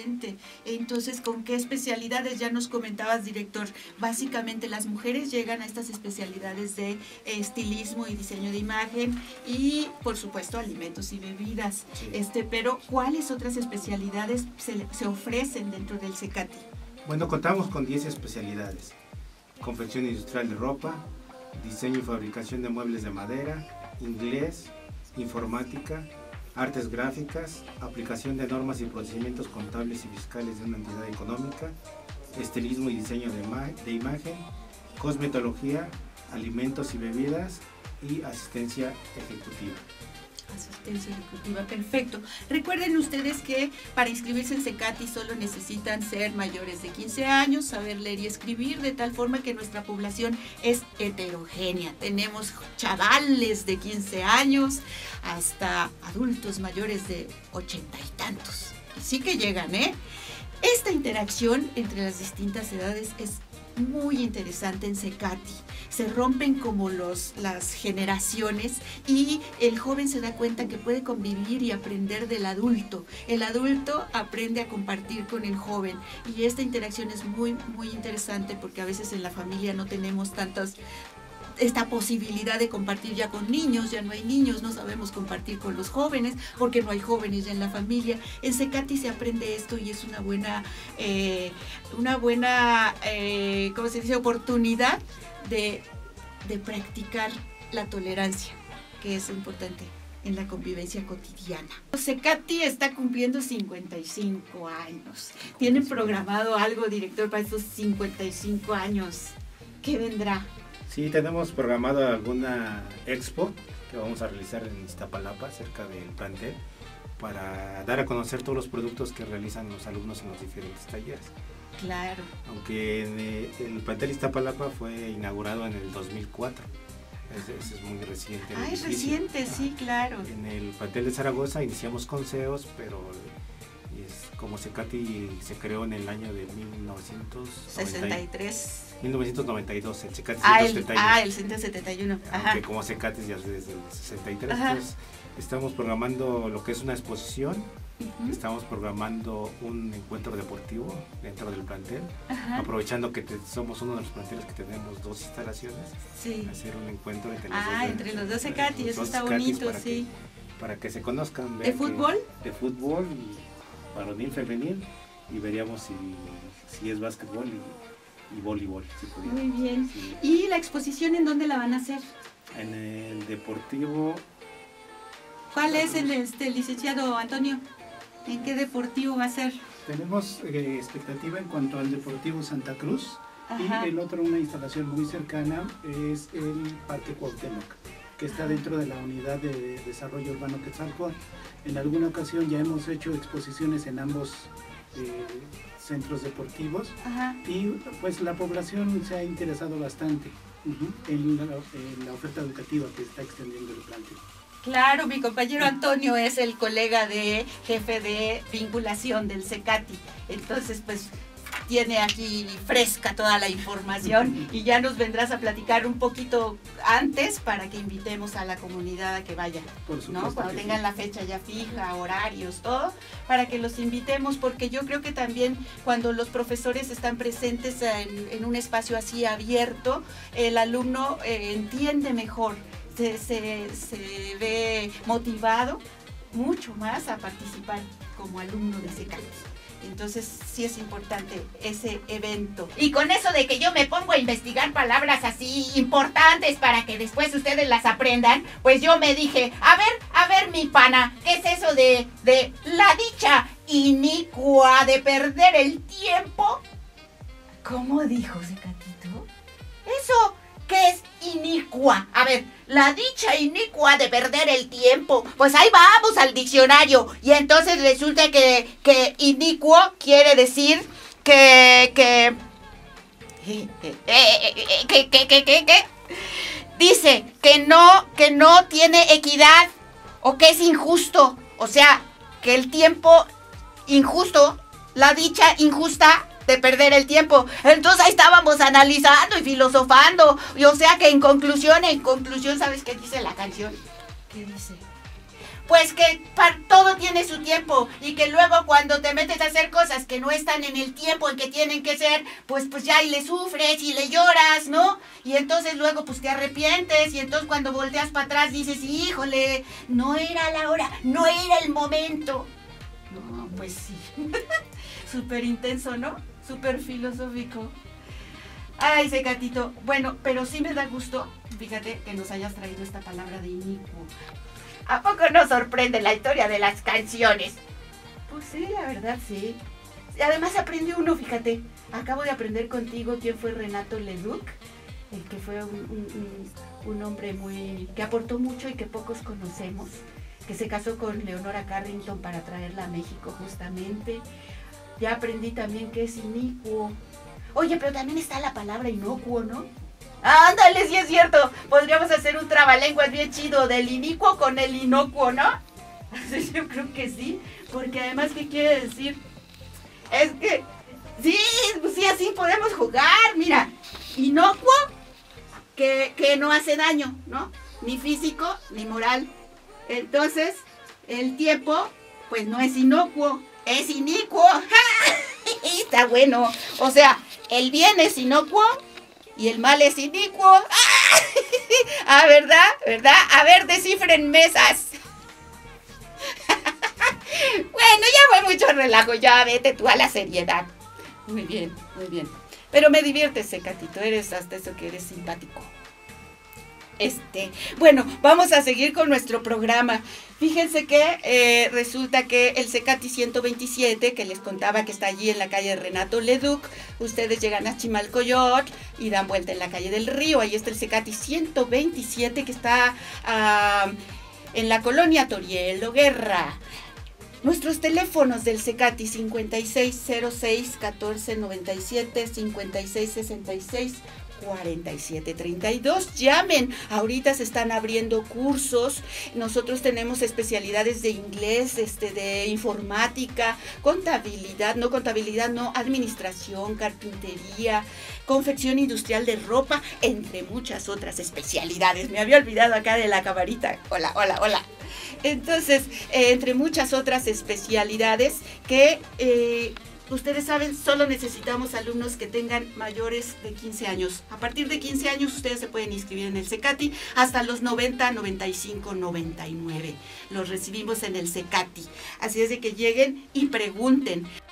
Excelente. Entonces, ¿con qué especialidades? Ya nos comentabas, director. Básicamente las mujeres llegan a estas especialidades de estilismo y diseño de imagen y, por supuesto, alimentos y bebidas. Sí. Pero, ¿cuáles otras especialidades se ofrecen dentro del CECATI? Bueno, contamos con 10 especialidades. Confección industrial de ropa, diseño y fabricación de muebles de madera, inglés, informática, artes gráficas, aplicación de normas y procedimientos contables y fiscales de una entidad económica, estilismo y diseño de imagen, cosmetología, alimentos y bebidas y asistencia ejecutiva. Asistencia ejecutiva, perfecto. Recuerden ustedes que para inscribirse en CECATI solo necesitan ser mayores de 15 años, saber leer y escribir, de tal forma que nuestra población es heterogénea. Tenemos chavales de 15 años hasta adultos mayores de 80 y tantos. Y sí que llegan, ¿eh? Esta interacción entre las distintas edades es muy interesante en CECATI. Se rompen como las generaciones y el joven se da cuenta que puede convivir y aprender del adulto. El adulto aprende a compartir con el joven y esta interacción es muy, muy interesante porque a veces en la familia no tenemos esta posibilidad de compartir ya con niños, ya no hay niños, no sabemos compartir con los jóvenes porque no hay jóvenes ya en la familia. En CECATI se aprende esto y es una buena ¿cómo se dice? Oportunidad de practicar la tolerancia, que es importante en la convivencia cotidiana. CECATI está cumpliendo 55 años. ¿Tienen programado algo, director, para estos 55 años? ¿Qué vendrá? Sí, tenemos programado alguna expo que vamos a realizar en Iztapalapa, cerca del plantel, para dar a conocer todos los productos que realizan los alumnos en los diferentes talleres. Claro. Aunque el plantel Iztapalapa fue inaugurado en el 2004. Ese es muy reciente. Ah, es reciente, sí, claro. En el plantel de Zaragoza iniciamos con CEOs, pero como CECATI se creó en el año de 1992, el CECATI 171. El 171. Aunque como CECATI ya desde el 63, entonces estamos programando lo que es una exposición. Estamos programando un encuentro deportivo dentro del plantel, aprovechando que somos uno de los planteles que tenemos 2 instalaciones, hacer un encuentro entre los dos CECATI, eso está bonito, para que se conozcan. ¿De fútbol? De fútbol, varonil, femenil, y veríamos si es básquetbol y voleibol. Si muy bien. Sí. ¿Y la exposición en dónde la van a hacer? En el deportivo. ¿Cuál es el licenciado Antonio? ¿En qué deportivo va a ser? Tenemos expectativa en cuanto al Deportivo Santa Cruz. Y el otro, una instalación muy cercana, es el Parque Cuauhtémoc, que está dentro de la Unidad de Desarrollo Urbano Quetzalcóatl. En alguna ocasión ya hemos hecho exposiciones en ambos centros deportivos y pues la población se ha interesado bastante en la oferta educativa que está extendiendo el plantel. Claro, mi compañero Antonio es el colega jefe de vinculación del CECATI, entonces pues tiene aquí fresca toda la información y ya nos vendrás a platicar un poquito antes para que invitemos a la comunidad a que vaya, ¿no? Cuando tengan la fecha ya fija, horarios, todo, para que los invitemos, porque yo creo que también cuando los profesores están presentes en un espacio así abierto, el alumno entiende mejor, se ve motivado mucho más a participar como alumno de CECATI. Entonces sí es importante ese evento. Y con eso de que yo me pongo a investigar palabras así importantes para que después ustedes las aprendan, pues yo me dije, a ver mi pana, ¿qué es eso de la dicha inicua de perder el tiempo? ¿Cómo dijo CECATito? Eso, ¿qué es inicua? A ver, la dicha inicua de perder el tiempo. Pues ahí vamos al diccionario. Y entonces resulta que inicuo quiere decir que dice que no tiene equidad o que es injusto. O sea, que el tiempo injusto, la dicha injusta de perder el tiempo. Entonces ahí estábamos analizando y filosofando. Y o sea que en conclusión, ¿sabes qué dice la canción? ¿Qué dice? Pues que todo tiene su tiempo y que luego cuando te metes a hacer cosas que no están en el tiempo en que tienen que ser, pues ya y le sufres y le lloras, ¿no? Y entonces luego pues te arrepientes y entonces cuando volteas para atrás dices, híjole, no era la hora, no era el momento. No, pues sí. Súper intenso, ¿no? Súper filosófico. Ay, Secatito. Bueno, pero sí me da gusto, fíjate, que nos hayas traído esta palabra de inicuo. ¿A poco nos sorprende la historia de las canciones? Pues sí, la verdad, sí. Y además aprende uno, fíjate. Acabo de aprender contigo quién fue Renato Leduc, el que fue un hombre que aportó mucho y que pocos conocemos, que se casó con Leonora Carrington para traerla a México justamente. Ya aprendí también que es inicuo. Oye, pero también está la palabra inocuo, ¿no? Ándale, sí es cierto. Podríamos hacer un trabalenguas bien chido del inicuo con el inocuo, ¿no? Yo creo que sí, porque además, ¿qué quiere decir? Es que, sí, pues sí, así podemos jugar. Mira, inocuo, que no hace daño, ¿no? Ni físico, ni moral. Entonces, el tiempo, pues no es inocuo, es inicuo. Está bueno. O sea, el bien es inocuo y el mal es inicuo. Ah, ¿verdad? ¿Verdad? A ver, descifren mesas. Bueno, ya fue mucho relajo, ya vete tú a la seriedad. Muy bien, muy bien. Pero me diviertes, Secatito, eres hasta eso que eres simpático. Bueno, vamos a seguir con nuestro programa. Fíjense que resulta que el Secati 127, que les contaba que está allí en la calle Renato Leduc, ustedes llegan a Chimalcoyotl y dan vuelta en la calle del Río. Ahí está el Secati 127 que está en la colonia Torielo Guerra. Nuestros teléfonos del Secati 5606-1497, 5666-4732. Llamen, ahorita se están abriendo cursos. Nosotros tenemos especialidades de inglés, de informática, contabilidad, no, administración, carpintería, confección industrial de ropa, entre muchas otras especialidades. Me había olvidado acá de la camarita. Hola. Entonces, entre muchas otras especialidades que ustedes saben, solo necesitamos alumnos que tengan mayores de 15 años. A partir de 15 años ustedes se pueden inscribir en el Secati hasta los 90, 95, 99. Los recibimos en el Secati. Así es de que lleguen y pregunten.